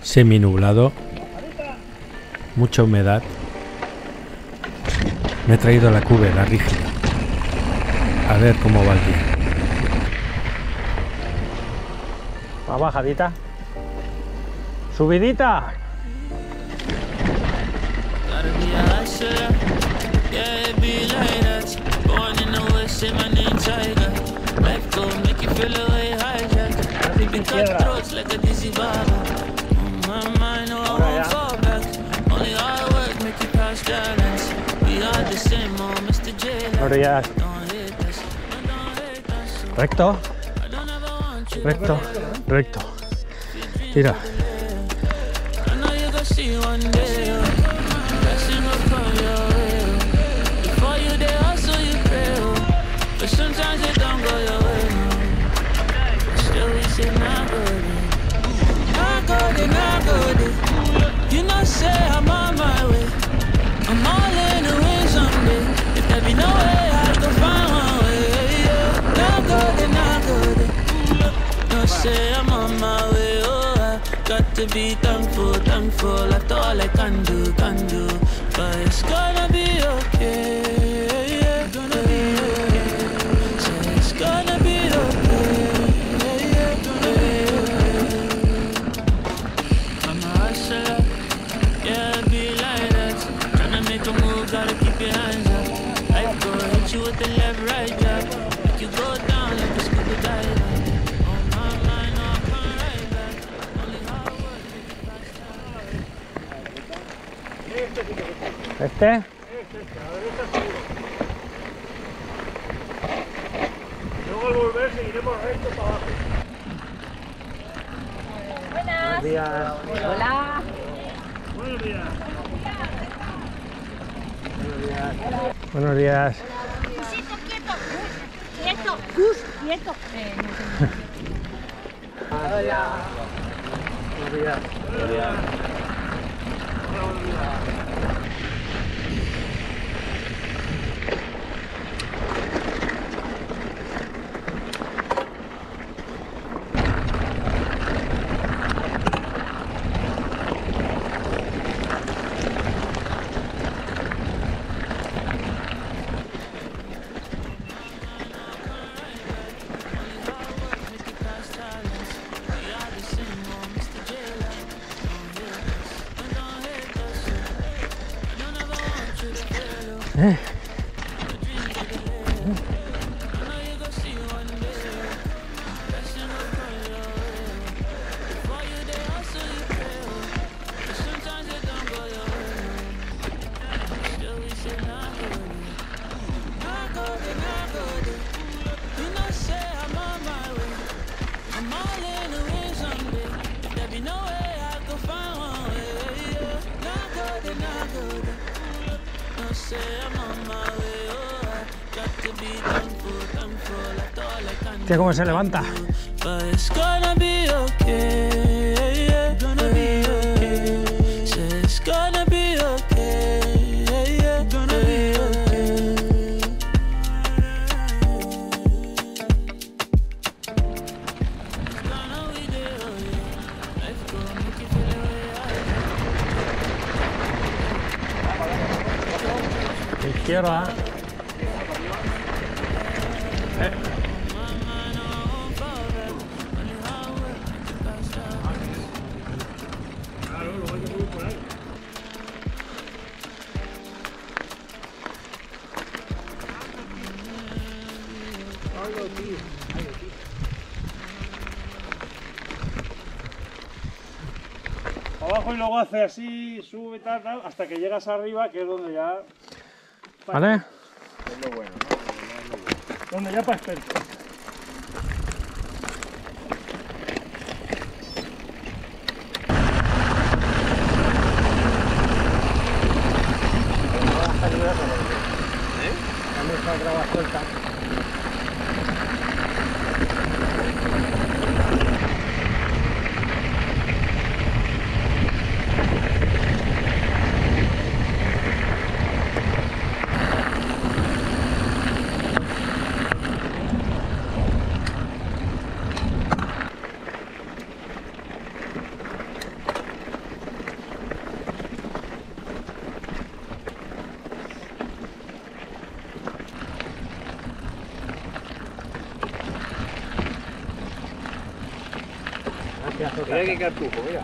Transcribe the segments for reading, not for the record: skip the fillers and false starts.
seminublado, mucha humedad. Me he traído la cube, la rígida. A ver cómo va el día. Más bajadita. Subidita. Orillas. Recto. Recto. Recto. Tira. You know, say I'm on my way. I'm all in the wind someday. If there be no way, I can find one way. Yeah. Not good. No, say I'm on my way. Oh, I got to be thankful, thankful. After all I can do, but it's gonna be okay. Yeah. Gonna be okay. Say it's gonna be okay. Gotta keep your hands up. Life go hit you with the left, right jab. Make you go down like a scuba diver. On my mind, no, I come right back. Only hard work make you fast. ¿Este? A la derecha seguro. Luego al volver seguiremos recto para abajo. Buenos días. Hola. Buenos días. Buenos días. Quieto, quieto, quieto. Hola. Buenos días. Buenos días. Hostia, cómo se levanta. But it's gonna be okay. Yeah. Gonna be okay. Say it's gonna be okay. Yeah. Gonna be okay. It's gonna be there, oh yeah. Life gonna make you feel the way I do. Izquierda. Abajo y luego hace así, sube tal, hasta que llegas arriba, que es donde ya... ¿Vale? Es lo bueno, ¿no? Donde ya para experto. Mira qué cartujo, mira.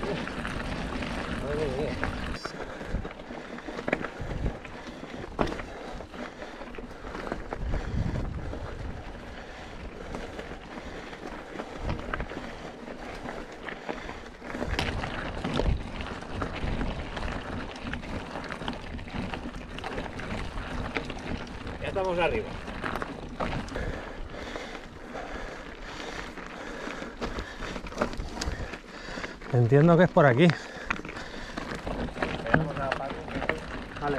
Ya estamos arriba. Entiendo que es por aquí. Vale.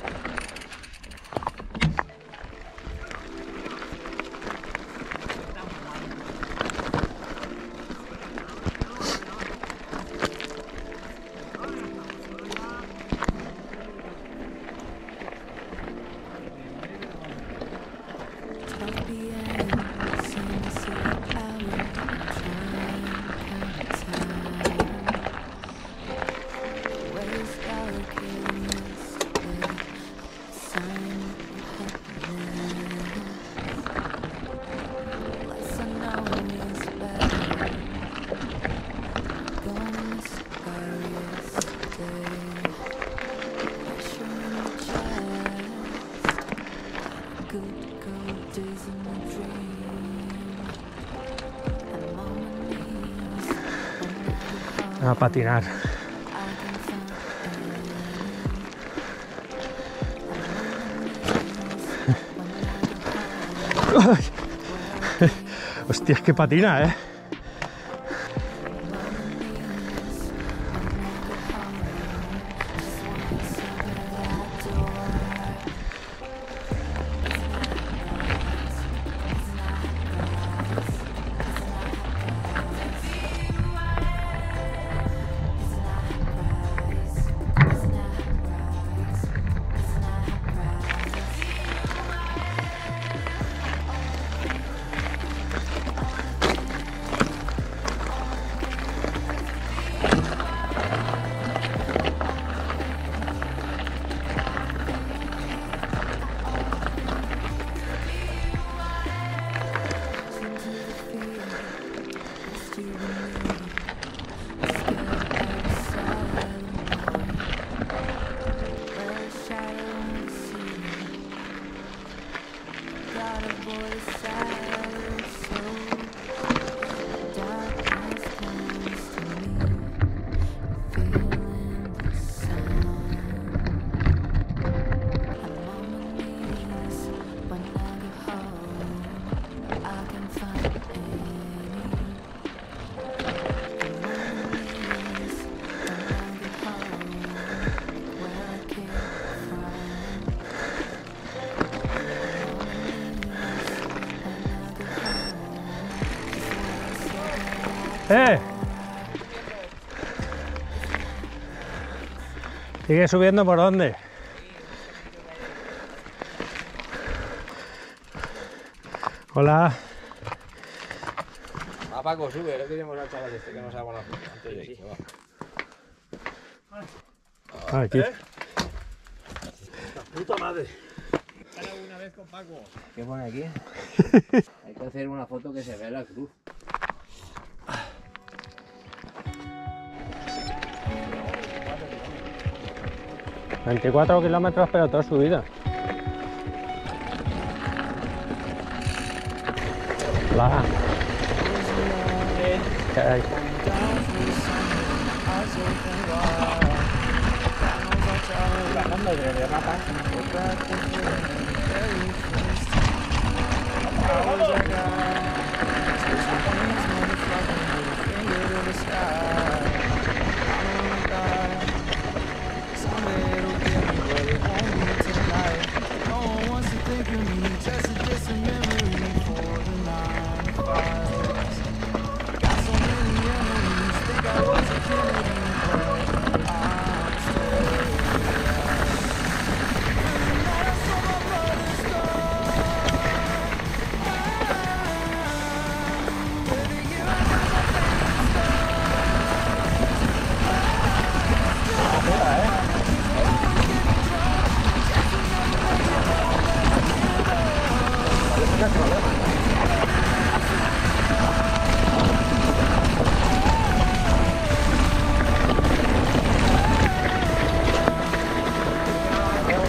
A patinar. Hostia, es que patina, ¿eh? ¿Sigue subiendo por dónde? Hola. Va, Paco, sube, le queremos al chaval este que nos haga una foto antes de irse, va. Aquí. Puta madre. Una vez con Paco. ¿Qué pone aquí? Hay que hacer una foto que se vea la cruz. 24 kilómetros, pero toda subida. Hola. ¿Qué hay?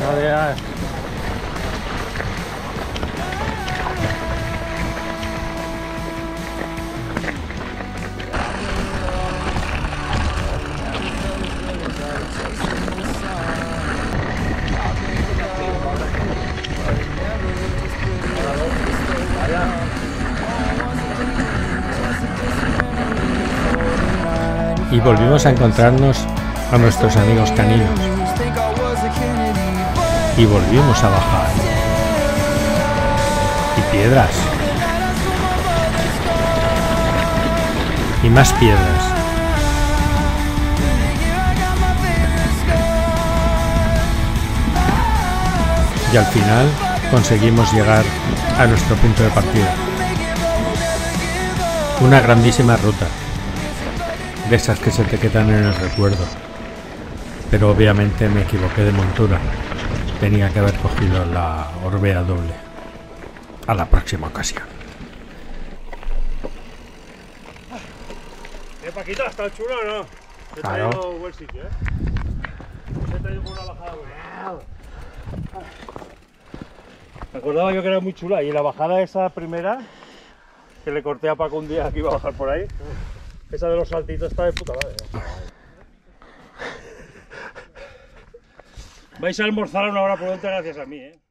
Buenos días. Y volvimos a encontrarnos a nuestros amigos caninos. Y volvimos a bajar. Y piedras. Y más piedras. Y al final conseguimos llegar a nuestro punto de partida. Una grandísima ruta. De esas que se te quedan en el recuerdo. Pero obviamente me equivoqué de montura. Tenía que haber cogido la Orbea doble. A la próxima ocasión. Paquito, ¿ha estado chulo o no? Te he Claro. traído buen sitio, ¿eh? Te he traído por una bajada buena. Me acordaba yo que era muy chula. Y la bajada esa primera, que le corté a Paco un día que iba a bajar por ahí, esa de los saltitos está de puta madre. Vais a almorzar a una hora prudente gracias a mí, ¿eh?